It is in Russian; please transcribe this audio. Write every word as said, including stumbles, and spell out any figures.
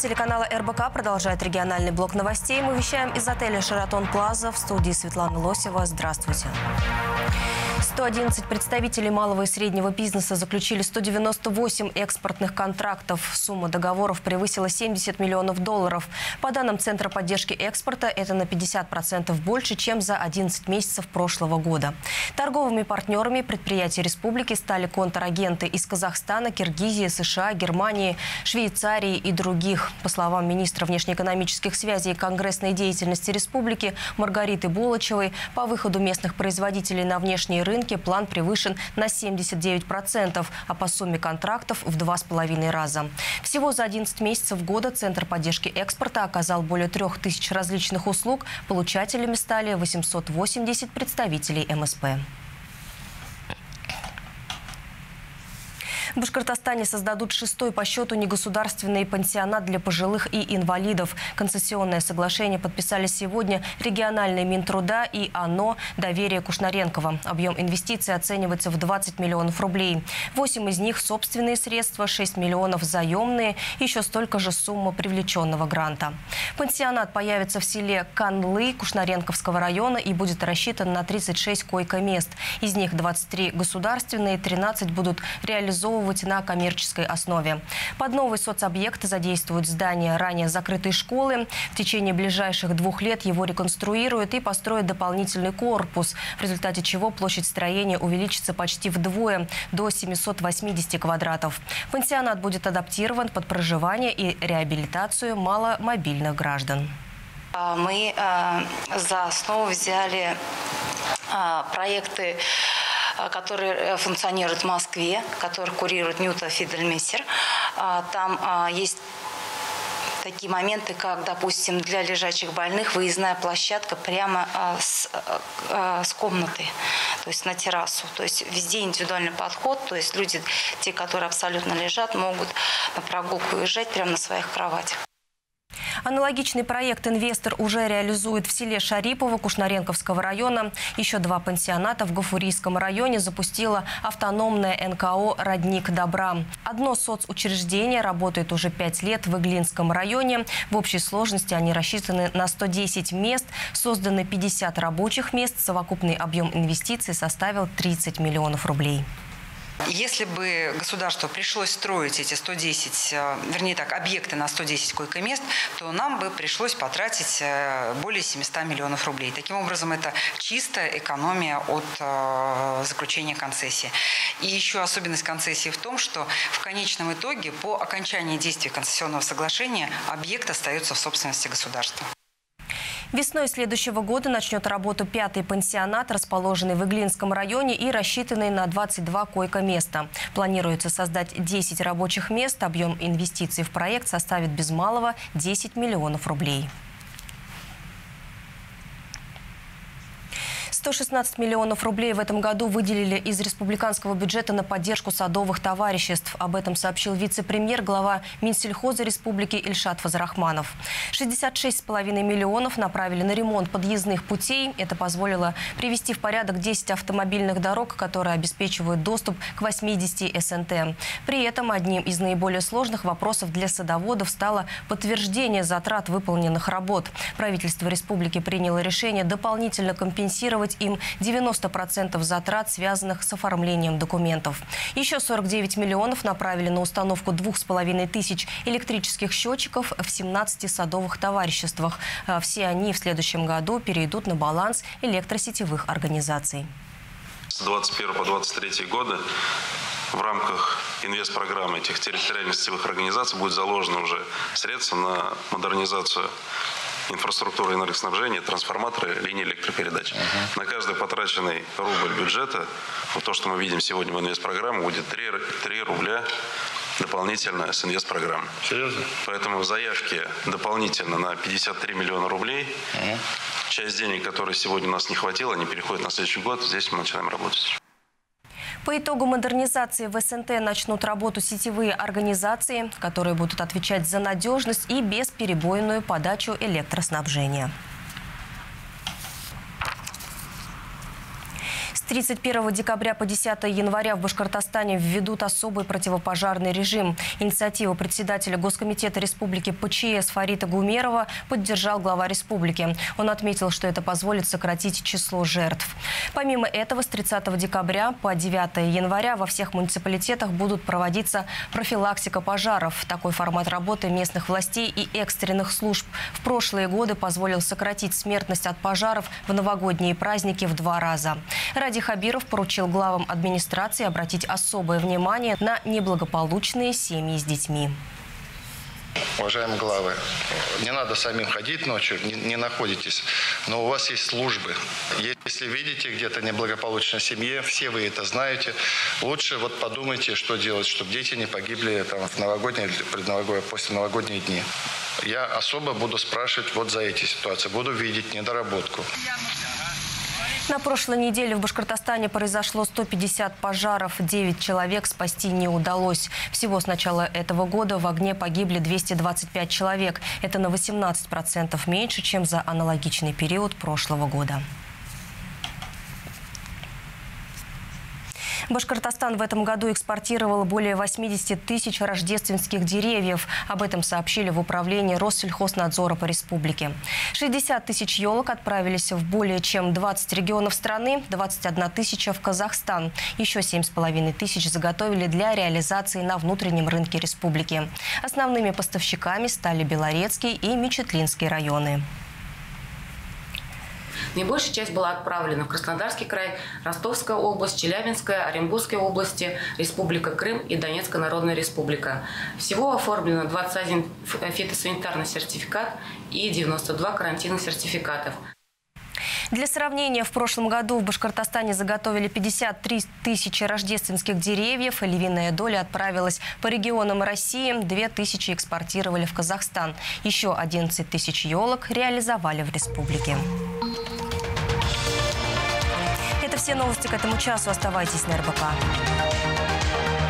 телеканала эр бэ ка продолжает региональный блок новостей. Мы вещаем из отеля «Шератон Плаза». В студии Светлана Лосева. Здравствуйте. сто одиннадцать представителей малого и среднего бизнеса заключили сто девяносто восемь экспортных контрактов. Сумма договоров превысила семьдесят миллионов долларов. По данным Центра поддержки экспорта, это на пятьдесят процентов больше, чем за одиннадцать месяцев прошлого года. Торговыми партнерами предприятий республики стали контрагенты из Казахстана, Киргизии, США, Германии, Швейцарии и других. По словам министра внешнеэкономических связей и конгрессной деятельности республики Маргариты Булачевой, по выходу местных производителей на внешние рынки план превышен на семьдесят девять процентов, а по сумме контрактов в два с половиной раза. Всего за одиннадцать месяцев года Центр поддержки экспорта оказал более трех тысяч различных услуг. Получателями стали восемьсот восемьдесят представителей эм эс пэ. В Башкортостане создадут шестой по счету негосударственный пансионат для пожилых и инвалидов. Концессионное соглашение подписали сегодня региональный Минтруда и ОНО «Доверие» Кушнаренкова. Объем инвестиций оценивается в двадцать миллионов рублей. восемь из них – собственные средства, шесть миллионов – заемные, еще столько же сумма привлеченного гранта. Пансионат появится в селе Канлы Кушнаренковского района и будет рассчитан на тридцать шесть койко-мест. Из них двадцать три государственные, тринадцать будут реализовывать на коммерческой основе. Под новый соцобъект задействуют здания ранее закрытой школы. В течение ближайших двух лет его реконструируют и построят дополнительный корпус, в результате чего площадь строения увеличится почти вдвое, до семисот восьмидесяти квадратов. Пансионат будет адаптирован под проживание и реабилитацию маломобильных граждан. Мы за основу взяли проекты, которые функционируют в Москве, которые курирует Нюта Фидельмессер. Там есть такие моменты, как, допустим, для лежачих больных выездная площадка прямо с, с комнаты, то есть на террасу. То есть везде индивидуальный подход, то есть люди, те, которые абсолютно лежат, могут на прогулку уезжать прямо на своих кроватях. Аналогичный проект инвестор уже реализует в селе Шарипово Кушнаренковского района. Еще два пансионата в Гафурийском районе запустила автономная эн ка о «Родник добра». Одно соцучреждение работает уже пять лет в Иглинском районе. В общей сложности они рассчитаны на сто десять мест. Созданы пятьдесят рабочих мест. Совокупный объем инвестиций составил тридцать миллионов рублей. Если бы государству пришлось строить эти сто десять, вернее так, объекты на сто десять койко-мест, то нам бы пришлось потратить более семисот миллионов рублей. Таким образом, это чистая экономия от заключения концессии. И еще особенность концессии в том, что в конечном итоге по окончании действия концессионного соглашения объект остается в собственности государства. Весной следующего года начнет работу пятый пансионат, расположенный в Иглинском районе и рассчитанный на двадцать два койко-места. Планируется создать десять рабочих мест. Объем инвестиций в проект составит без малого десять миллионов рублей. сто шестнадцать миллионов рублей в этом году выделили из республиканского бюджета на поддержку садовых товариществ. Об этом сообщил вице-премьер, глава Минсельхоза республики Ильшат Фазарахманов. шестьдесят шесть с половиной миллионов направили на ремонт подъездных путей. Это позволило привести в порядок десять автомобильных дорог, которые обеспечивают доступ к восьмидесяти эс эн тэ. При этом одним из наиболее сложных вопросов для садоводов стало подтверждение затрат выполненных работ. Правительство республики приняло решение дополнительно компенсировать им девяносто процентов затрат, связанных с оформлением документов. Еще сорок девять миллионов направили на установку двух с половиной тысяч электрических счетчиков в семнадцати садовых товариществах. Все они в следующем году перейдут на баланс электросетевых организаций. С двадцать первого по двадцать третий годы в рамках инвестпрограммы этих территориальных сетевых организаций будет заложено уже средства на модернизацию инфраструктуры энергоснабжения, трансформаторы, линии электропередач. Uh-huh. На каждый потраченный рубль бюджета, вот то, что мы видим сегодня в инвестпрограмме, будет три рубля дополнительно с инвестпрограммы. Серьезно? Поэтому в заявке дополнительно на пятьдесят три миллиона рублей. Uh-huh. Часть денег, которые сегодня у нас не хватило, они переходят на следующий год. Здесь мы начинаем работать. По итогу модернизации в эс эн тэ начнут работу сетевые организации, которые будут отвечать за надежность и бесперебойную подачу электроснабжения. тридцать первого декабря по десятое января в Башкортостане введут особый противопожарный режим. Инициативу председателя Госкомитета Республики ПЧС Фарита Гумерова поддержал глава республики. Он отметил, что это позволит сократить число жертв. Помимо этого, с тридцатого декабря по девятое января во всех муниципалитетах будут проводиться профилактика пожаров. Такой формат работы местных властей и экстренных служб в прошлые годы позволил сократить смертность от пожаров в новогодние праздники в два раза. Ради Хабиров поручил главам администрации обратить особое внимание на неблагополучные семьи с детьми. Уважаемые главы, не надо самим ходить ночью, не, не находитесь, но у вас есть службы. Если видите где-то неблагополучной семье, все вы это знаете, лучше вот подумайте, что делать, чтобы дети не погибли там, в новогодние, предновогодние, после новогодние дни. Я особо буду спрашивать вот за эти ситуации, буду видеть недоработку. На прошлой неделе в Башкортостане произошло сто пятьдесят пожаров, девять человек спасти не удалось. Всего с начала этого года в огне погибли двести двадцать пять человек. Это на восемнадцать процентов меньше, чем за аналогичный период прошлого года. Башкортостан в этом году экспортировал более восьмидесяти тысяч рождественских деревьев. Об этом сообщили в управлении Россельхознадзора по республике. шестьдесят тысяч елок отправились в более чем двадцать регионов страны, двадцать одна тысяча в Казахстан. Еще семь с половиной тысяч заготовили для реализации на внутреннем рынке республики. Основными поставщиками стали Белорецкий и Мечетлинский районы. Наибольшая часть была отправлена в Краснодарский край, Ростовская область, Челябинская, Оренбургская области, Республика Крым и Донецкая Народная Республика. Всего оформлено двадцать один фитосанитарный сертификат и девяносто два карантинных сертификатов. Для сравнения, в прошлом году в Башкортостане заготовили пятьдесят три тысячи рождественских деревьев. Львиная доля отправилась по регионам России. две тысячи экспортировали в Казахстан. Еще одиннадцать тысяч елок реализовали в республике. Это все новости к этому часу. Оставайтесь на эр бэ ка.